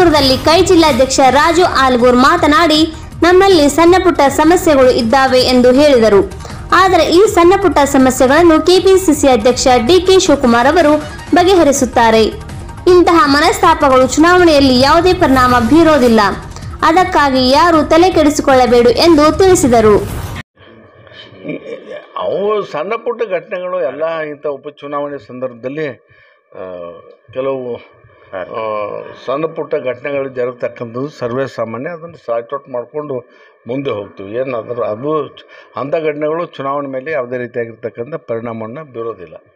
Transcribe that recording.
ಯಲ್ಲಾಪುರದಲ್ಲಿ ಕೈ ಜಿಲ್ಲಾಧ್ಯಕ್ಷ ರಾಜು ಆಲ್ಗೂರ್ ಮಾತನಾಡಿ, ನಮ್ಮಲ್ಲಿ ಸಣ್ಣ ಪುಟ್ಟ ಸಮಸ್ಯೆಗಳು ಇದ್ದಾವೆ ಎಂದು ಹೇಳಿದರು. ಆದರೆ ಈ ಸಣ್ಣ ಪುಟ್ಟ ಸಮಸ್ಯೆಗಳನ್ನು ಕೆಪಿಸಿಸಿ ಅಧ್ಯಕ್ಷ ಡಿಕೆ ಶಿವಕುಮಾರ್ ಅವರು ಬಗೆಹರಿಸುತ್ತಾರೆ. ಇಂತಹ ಮನಸ್ತಾಪಗಳು ಚುನಾವಣೆಯಲ್ಲಿ ಯಾವುದೇ ಪರಿಣಾಮ ಬೀರೋದಿಲ್ಲ. ಅದಕ್ಕಾಗಿ ಯಾರು ತಲೆ ಕೆಡಿಸಿಕೊಳ್ಳಬೇಡಿ ಎಂದು ತಿಳಿಸಿದರು. ಅವು ಸಣ್ಣ ಪುಟ್ಟ ಘಟನೆಗಳು ಎಲ್ಲ ಇಂಥ ಉಪಚುನಾವಣೆ ಸಂದರ್ಭದಲ್ಲಿ ಕೆಲವು ಸಣ್ಣ ಪುಟ್ಟ ಘಟನೆಗಳು ಜರುಗತಕ್ಕಂಥದ್ದು ಸರ್ವೇ ಸಾಮಾನ್ಯ. ಅದನ್ನು ಸಾರ್ಟ್ ಔಟ್ ಮಾಡಿಕೊಂಡು ಮುಂದೆ ಹೋಗ್ತೀವಿ. ಏನಾದರೂ ಅದು ಅಂಥ ಘಟನೆಗಳು ಚುನಾವಣೆ ಮೇಲೆ ಯಾವುದೇ ರೀತಿಯಾಗಿರ್ತಕ್ಕಂಥ ಪರಿಣಾಮವನ್ನು ಬೀರೋದಿಲ್ಲ.